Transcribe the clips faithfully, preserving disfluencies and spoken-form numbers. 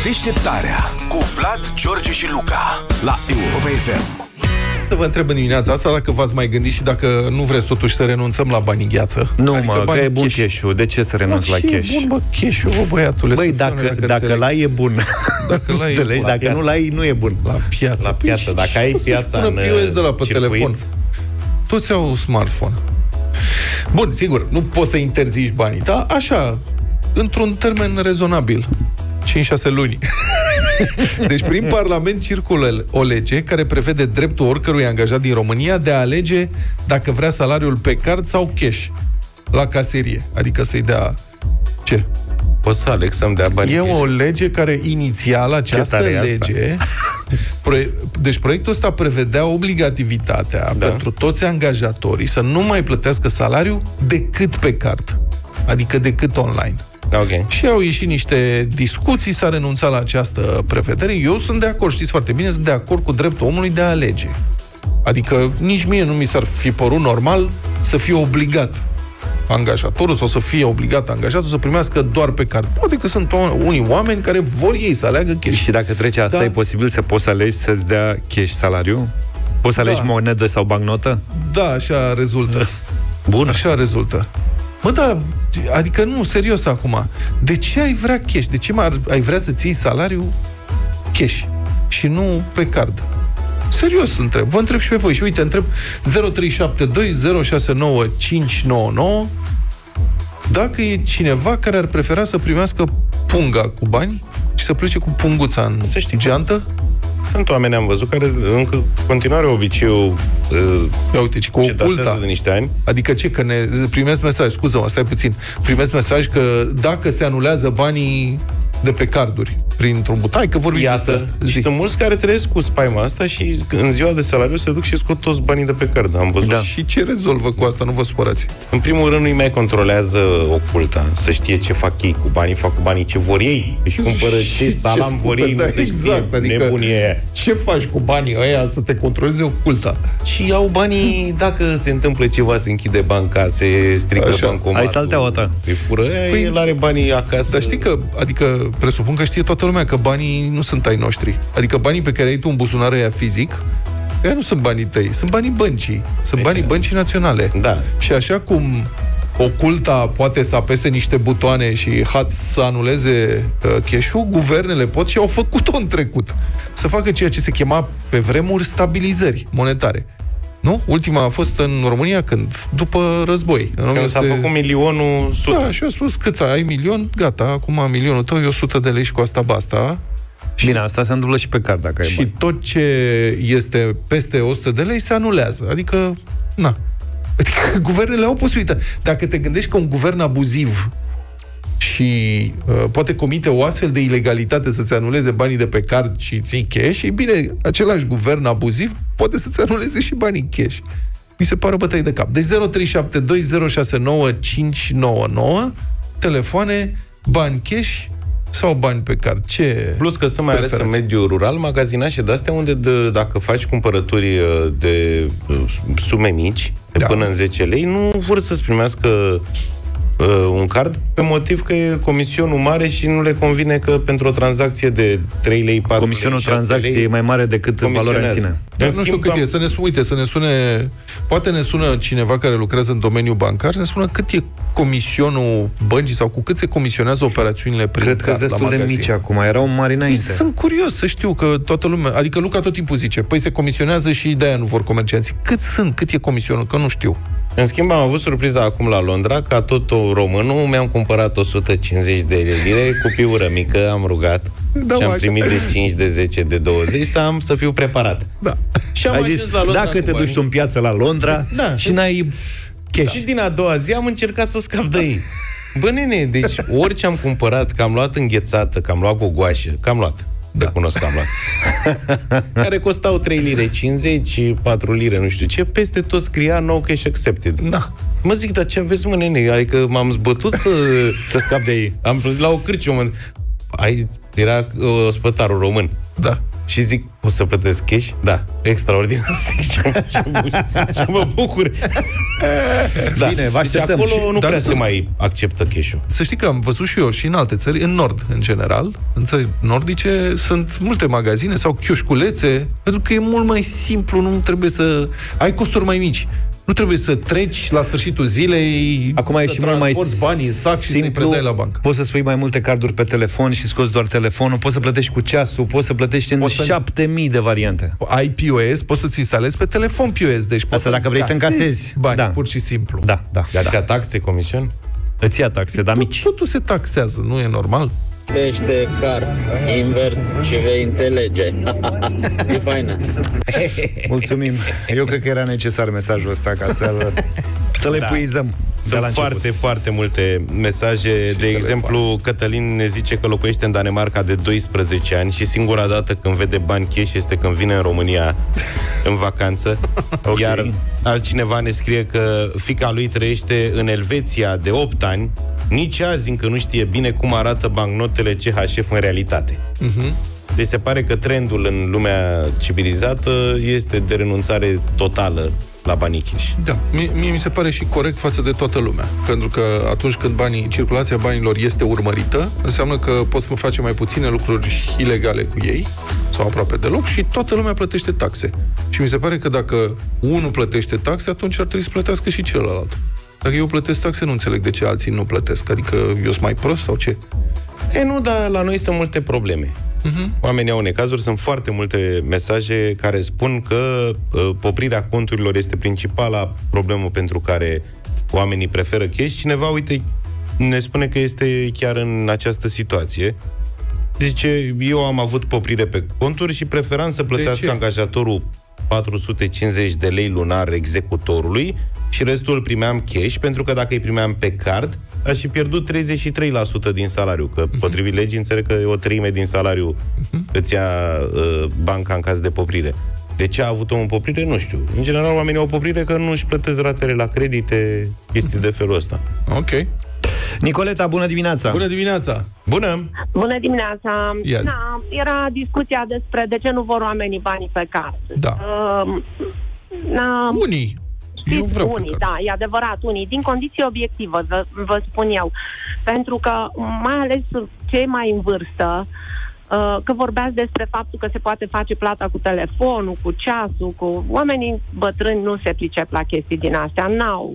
Deșteptarea cu Vlad, George și Luca la Europa F M. Vă întreb în dimineața asta dacă v-ați mai gândit și dacă nu vreți totuși să renunțăm la banii gheață. Nu, adică mă, că e bun cash-ul. De ce să renunți la cash? E bun, bă, cash-ul, bă, băiatule. Băi, dacă, dacă, dacă l-ai e bun. Dacă l-ai e bun. Dacă piață. Nu l-ai, nu e bun. La piață. La piață. Păi, dacă ai piața în P O S de la pe circuit. telefon. Toți au smartphone. Bun, sigur, nu poți să interzici banii, dar așa, într-un termen rezonabil. cinci șase luni. Deci prin Parlament circulă o lege care prevede dreptul oricărui angajat din România de a alege dacă vrea salariul pe card sau cash la caserie. Adică să-i dea... Ce? Poți să aleg să-mi dea bani. E cash. o lege care inițial, această lege... Proie... Deci proiectul ăsta prevedea obligativitatea da. pentru toți angajatorii să nu mai plătească salariu decât pe card. Adică decât online. Okay. Și au ieșit niște discuții, s-a renunțat la această prevedere. Eu sunt de acord, știți foarte bine, sunt de acord cu dreptul omului de a alege. Adică nici mie nu mi s-ar fi părut normal să fie obligat angajatorul sau să fie obligat angajatul să primească doar pe card. Poate că sunt unii oameni care vor ei să aleagă cash. Și dacă trece asta, da. e posibil să poți să alegi să-ți dea cash salariu? Poți să alegi da. monedă sau bancnotă? Da, așa rezultă. Bun. Așa rezultă. Mă, da, adică nu, serios acum. De ce ai vrea cash? De ce ai vrea să-ți iei salariul cash și nu pe card? Serios întreb. Vă întreb și pe voi. Și uite, întreb zero trei șapte doi zero șase nouă cinci nouă nouă dacă e cineva care ar prefera să primească punga cu bani și să plece cu punguța în să știi geantă. Sunt oameni, am văzut, care încă continuare obiceiul uh, Ia uite, ce, cu ce datează de niște ani. Adică ce? Că ne primesc mesaj, scuză-mă, stai puțin. Primesc mesaj că dacă se anulează banii de pe carduri printr-un butai, că vorbim despre asta. Și sunt mulți care trăiesc cu spaima asta și în ziua de salariu se duc și scot toți banii de pe card. Am văzut. Da. Și ce rezolvă cu asta? Nu vă supărați. În primul rând, nu-i mai controlează oculta, să știe ce fac ei cu banii, fac cu banii ce vor ei. Deci cumpără ce salam vor ei, da, nu se exact, știe, adică nebunie. Ce faci cu banii ăia să te controleze oculta? Și au banii, dacă se întâmplă ceva, se închide banca, se strică Așa. bancomatul. Ai salteaua ta. Îi fură, păi, el are banii acasă. Dar știi că, adică presupun că știe toată lumea că banii nu sunt ai noștri. Adică banii pe care ai tu în buzunar ăia fizic, ăia nu sunt banii tăi, sunt banii băncii. Sunt Deci, banii băncii naționale. Da. Și așa cum oculta poate să apese niște butoane și hat să anuleze uh, cash-ul, guvernele pot și au făcut-o în trecut. Să facă ceea ce se chema pe vremuri stabilizări monetare. Nu? Ultima a fost în România când? După război. În Când s-a făcut milionul sută. Da, și eu spus cât ai milion, gata, acum milionul tău e o sută de lei și cu asta basta. Bine, asta se întâmplă și pe card dacă ai Și bani. tot ce este peste o sută de lei se anulează. Adică, na. Adică guvernele au posibilitate. Dacă te gândești că un guvern abuziv și uh, poate comite o astfel de ilegalitate să-ți anuleze banii de pe card și ții cash, e bine, același guvern abuziv poate să-ți anuleze și banii cash. Mi se pare o bătaie de cap. Deci zero trei șapte doi zero șase nouă cinci nouă nouă, telefoane, bani cash sau bani pe card. Ce Plus că sunt mai ales în mediul rural magazinașe de-astea unde de, dacă faci cumpărături de sume mici, de da. până în zece lei, nu vor să-ți primească uh, un card pe motiv că e comisionul mare și nu le convine că pentru o tranzacție de trei lei, patru lei, comisionul tranzacției e mai mare decât valoarea în sine. Dar nu știu cât am... e. Să ne spune, uite, să ne sune... Poate ne sună cineva care lucrează în domeniul bancar, să ne spună cât e comisionul băncii sau cu cât se comisionează operațiunile prin Cred că sunt destul de mici acum, erau mari înainte. Sunt curios să știu că toată lumea... Adică Luca tot timpul zice, păi se comisionează și de-aia nu vor comercianții. Cât sunt? Cât e comisionul? Că nu știu. În schimb, am avut surpriza acum la Londra, ca tot românul, mi-am cumpărat o sută cincizeci de lire cu piură mică, am rugat. Da, și am primit de cinci, de zece, de douăzeci să am să fiu preparat. Da. Și am Ai ajuns zis, la Londra dacă te duci tu în piață la Londra da, și n-ai cash. Și din a doua zi am încercat să scap de ei. Bă, nene, deci orice am cumpărat, că am luat înghețată, că am luat gogoașă, că am luat. Da. Recunosc că am luat. Care costau trei lire cincizeci, patru lire, nu știu ce, peste tot scria no cash accepted. Da. Mă zic, dar ce aveți, mă, nene? Adică m-am zbătut să, să scap de ei. Am plătit la o cârciumă. Ai, era uh, spătarul român. Da. Și zic, o să plătesc cash? Da, extraordinar. Ce mă bucur. Da. Bine, vă așteptăm. Și acolo nu prea se mai acceptă cash-ul. Să știi că am văzut și eu și în alte țări, în nord, în general, în țări nordice, sunt multe magazine sau chioșculețe, pentru că e mult mai simplu, nu trebuie să... ai costuri mai mici. Nu trebuie să treci la sfârșitul zilei, acum e și mult mai banii în sac și să-i predai la bancă. Poți să spui mai multe carduri pe telefon și scoți doar telefonul, poți să plătești cu ceasul, poți să plătești în poți șapte mii de variante. Ai P O S, poți să-ți instalezi pe telefon P O S. Deci asta dacă vrei să încasezi bani, da. Pur și simplu. Da, da. Dar ți-a taxe, comision? Îți ia taxe, dar mici. Totul se taxează, nu e normal? Tește card, invers și vei înțelege. Zi faină. Mulțumim. Eu cred că era necesar mesajul ăsta ca să să le da. puizăm. Sunt foarte, foarte multe mesaje. Și de exemplu, telefon. Cătălin ne zice că locuiește în Danemarca de doisprezece ani și singura dată când vede bani cash este când vine în România în vacanță. Okay. Iar altcineva ne scrie că fiica lui trăiește în Elveția de opt ani. Nici azi încă nu știe bine cum arată bancnotele C H F în realitate. Uh-huh. Deci se pare că trendul în lumea civilizată este de renunțare totală la banii cash. Da, mie, mie mi se pare și corect față de toată lumea. Pentru că atunci când banii, circulația banilor este urmărită, înseamnă că poți să face mai puține lucruri ilegale cu ei, sau aproape deloc, și toată lumea plătește taxe. Și mi se pare că dacă unul plătește taxe, atunci ar trebui să plătească și celălalt. Dacă eu plătesc taxe, nu înțeleg de ce alții nu plătesc. Adică eu sunt mai prost sau ce? E, nu, dar la noi sunt multe probleme. Uh-huh. Oamenii au necazuri, sunt foarte multe mesaje care spun că uh, poprirea conturilor este principala problemă pentru care oamenii preferă cash. Cineva, uite, ne spune că este chiar în această situație. Zice, eu am avut poprire pe conturi și preferam să plătească angajatorul patru sute cincizeci de lei lunar executorului și restul îl primeam cash, pentru că dacă îi primeam pe card, aș fi pierdut treizeci și trei la sută din salariu, că potrivit legii înțeleg că e o treime din salariu îți ia uh, banca în caz de poprire. De ce a avut omul poprire? Nu știu. În general, oamenii au poprire că nu își plătesc ratele la credite, chestii de felul ăsta. Ok. Nicoleta, bună dimineața! Bună dimineața! Bună! Bună dimineața! Yes. Da, era discuția despre de ce nu vor oamenii banii pe card. Da. Uh, na, unii. Știți, unii, da, e adevărat, unii. Din condiții obiectivă, vă, vă spun eu. Pentru că, mai ales cei mai în vârstă, că vorbeați despre faptul că se poate face plata cu telefonul, cu ceasul, cu... Oamenii bătrâni nu se pricep la chestii din astea, n-au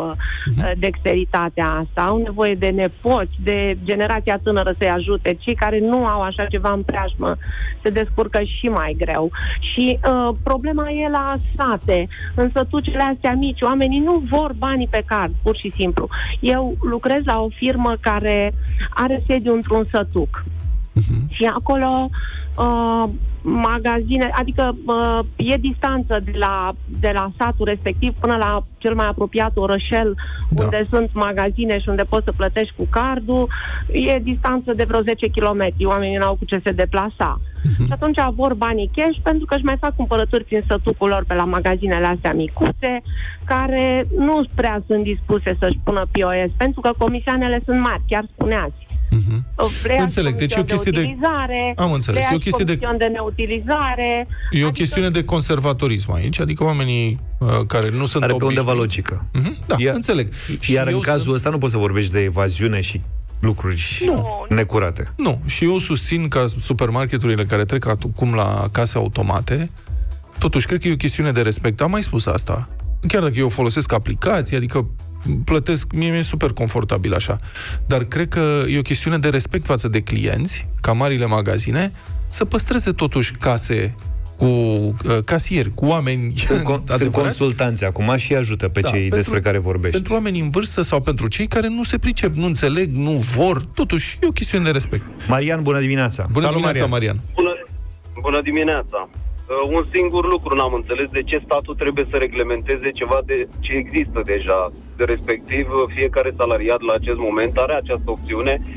uh, dexteritatea asta, au nevoie de nepoți, de generația tânără să-i ajute. Cei care nu au așa ceva în preajmă se descurcă și mai greu. Și uh, problema e la sate, în sătucele astea mici, oamenii nu vor banii pe card, pur și simplu. Eu lucrez la o firmă care are sediu într-un sătuc. Uh-huh. Și acolo uh, magazine, adică uh, e distanță de la, de la satul respectiv până la cel mai apropiat orășel, da, unde sunt magazine și unde poți să plătești cu cardul, e distanță de vreo zece kilometri, oamenii n-au cu ce se deplasa. Uh-huh. Și atunci vor banii cash pentru că își mai fac cumpărături prin sătucul lor pe la magazinele astea micuțe, care nu prea sunt dispuse să-și pună P O S, pentru că comisioanele sunt mari, chiar spuneați. Uh-huh. Înțeleg, deci e o chestie de... Am înțeles, e o chestie de... de neutilizare. E o adică... chestiune de conservatorism aici, adică oamenii uh, care nu sunt are pe undeva logică. Uh-huh. Da, iar, înțeleg. Iar și în cazul sunt... ăsta nu poți să vorbești de evaziune și lucruri nu. necurate. Nu, și eu susțin ca supermarketurile care trec acum la case automate, totuși cred că e o chestiune de respect. Am mai spus asta. Chiar dacă eu folosesc aplicații, adică plătesc, mie mi-e super confortabil așa. Dar cred că e o chestiune de respect față de clienți, ca marile magazine, să păstreze totuși case cu uh, casieri, cu oameni sunt, con- sunt consultanți acum și ajută pe da, cei pentru, despre care vorbești. Pentru oamenii în vârstă sau pentru cei care nu se pricep, nu înțeleg, nu vor, totuși e o chestiune de respect. Marian, bună dimineața! Bună Salut, dimineața, Marian! Bună, bună dimineața! Uh, un singur lucru n-am înțeles, de ce statul trebuie să reglementeze ceva de ce există deja, de respectiv fiecare salariat la acest moment are această opțiune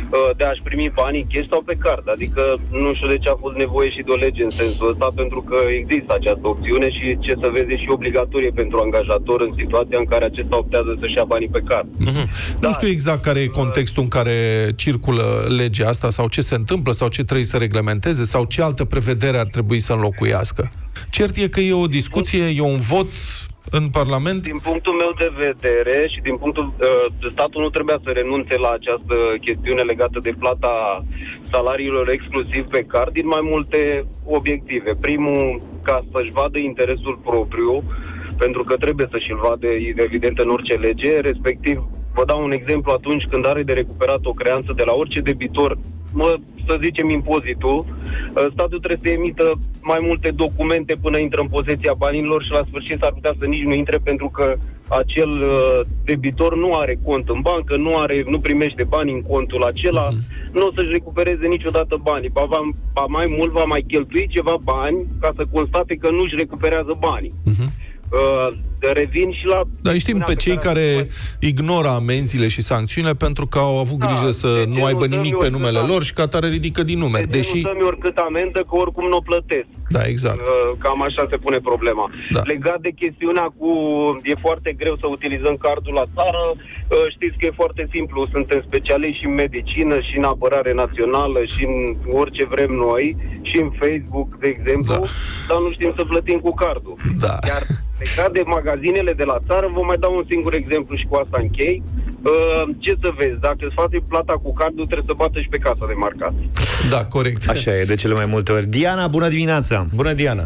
de a-și primi banii cash sau pe card. Adică nu știu de ce a fost nevoie și de o lege în sensul ăsta, pentru că există această opțiune și, ce să vezi, e și obligatorie pentru angajator în situația în care acesta optează să-și ia banii pe card. Mm-hmm. Da. Nu știu exact care e contextul în care circulă legea asta sau ce se întâmplă sau ce trebuie să reglementeze sau ce altă prevedere ar trebui să înlocuiască. Cert e că e o discuție, e un vot în Parlament. Din punctul meu de vedere și din punctul uh, statul nu trebuia să renunțe la această chestiune legată de plata salariilor exclusiv pe card din mai multe obiective. Primul, ca să-și vadă interesul propriu, pentru că trebuie să și-l vadă evident în orice lege, respectiv vă dau un exemplu, atunci când are de recuperat o creanță de la orice debitor, mă, să zicem impozitul, statul trebuie să emită mai multe documente până intră în posesia banilor și la sfârșit s-ar putea să nici nu intre pentru că acel debitor nu are cont în bancă, nu are, nu primește bani în contul acela, uh-huh. nu o să-și recupereze niciodată banii. Ba, va, ba mai mult va mai cheltui ceva bani ca să constate că nu-și recuperează banii. Uh-huh. Uh, revin și la... Dar știm pe cei care, care ignoră amenziile și sancțiunile pentru că au avut grijă da, să nu aibă nimic pe numele lor și ca atare ridică din numeri. De deși... nu dă-mi oricât amendă, că oricum nu o plătesc. Da, exact. Uh, cam așa se pune problema. Da. Legat de chestiunea cu... E foarte greu să utilizăm cardul la țară. Uh, știți că e foarte simplu. Suntem specialiști și în medicină, și în apărare națională, și în orice vrem noi, și în Facebook, de exemplu, da. Dar nu știm să plătim cu cardul. Da. Iar legat de magazinele de la țară, vă mai dau un singur exemplu și cu asta închei. Uh, ce să vezi, dacă îți faci plata cu cardul, trebuie să bată și pe casa de marcat. Da, corect. Așa e, de cele mai multe ori. Diana, bună dimineața! Bună, Diana!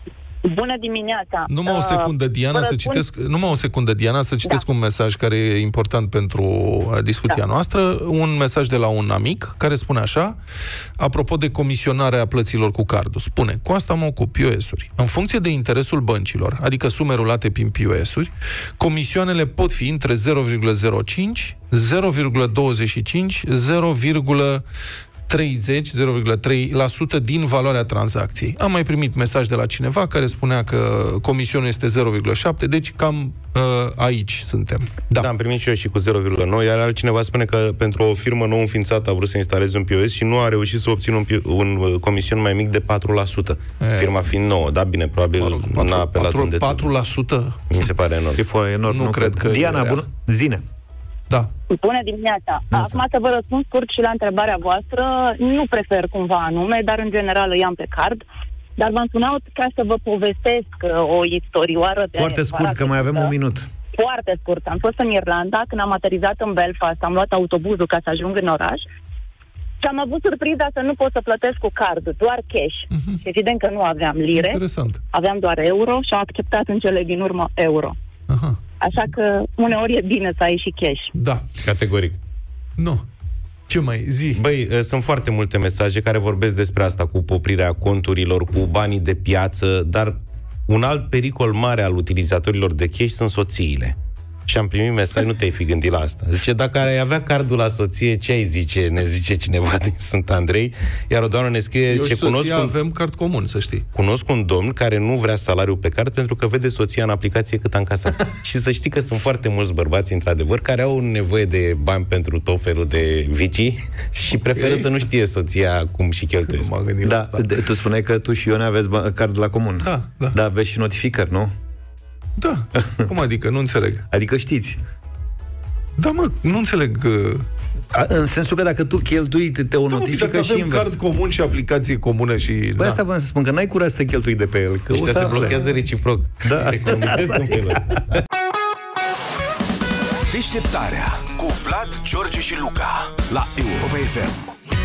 Bună dimineața! Numai o secundă, Diana, uh, să citesc, numai o secundă, Diana, să citesc da. un mesaj care e important pentru discuția da. noastră, un mesaj de la un amic care spune așa, apropo de comisionarea plăților cu cardul, spune, cu asta mă ocup, P O S-uri. În funcție de interesul băncilor, adică sume rulate prin P O S-uri, comisioanele pot fi între zero virgulă zero cinci, zero virgulă douăzeci și cinci, zero virgulă treizeci, zero virgulă trei la sută din valoarea tranzacției. Am mai primit mesaj de la cineva care spunea că comisionul este zero virgulă șapte, deci cam uh, aici suntem. Da. da, am primit și eu și cu zero virgulă nouă, iar altcineva spune că pentru o firmă nou înființată a vrut să instaleze un P O S și nu a reușit să obțină un, un comision mai mic de patru la sută. E. Firma fiind nouă, da, bine, probabil mă rog, n-a apelat unde... patru la sută? Mi se pare enorm. E foarte enorm. Nu, nu cred că... Diana, bună, zine. Da. Bună dimineața! Acum să vă răspund scurt și la întrebarea voastră. Nu prefer cumva anume, dar în general îi am pe card. Dar v-am sunat ca să vă povestesc o istorioară de... Foarte scurt, că mai avem un minut. Foarte scurt. Am fost în Irlanda, când am aterizat în Belfast, am luat autobuzul ca să ajung în oraș și am avut surpriza să nu pot să plătesc cu cardul, doar cash. Uh-huh. Și evident că nu aveam lire, interesant. Aveam doar euro și am acceptat în cele din urmă euro. Aha. Așa că uneori e bine să ai și cash. Da. Categoric. Nu. Ce mai zi? Băi, sunt foarte multe mesaje care vorbesc despre asta, cu poprirea conturilor, cu banii de piață, dar un alt pericol mare al utilizatorilor de cash sunt soțiile. Și am primit mesaj, nu te-ai fi gândit la asta. Zice, dacă ai avea cardul la soție, ce ai zice? Ne zice cineva din Sfânt Andrei. Iar o doamnă ne scrie, eu ce cunosc un... avem card comun, să știi. Cunosc un domn care nu vrea salariul pe card pentru că vede soția în aplicație cât a încasat. Și să știi că sunt foarte mulți bărbați, într-adevăr, care au nevoie de bani pentru tot felul de vicii și preferă okay. să nu știe soția cum și cheltuiesc. Da, tu spuneai că tu și Ione aveți card la comun. Da, da. Da, aveți și notificări, nu? Da. Cum adică? Nu înțeleg. Adică știți. Da, mă, nu înțeleg. A, în sensul că dacă tu cheltui, te, te o da, notifică și invers. Card comun și aplicație comună și... Bă, da. Asta vreau să spun, că n-ai curaj să cheltui de pe el. Că ăștia se blochează reciproc. Da. Economisesc în felul ăsta. Deșteptarea cu Vlad, George și Luca la Europa F M.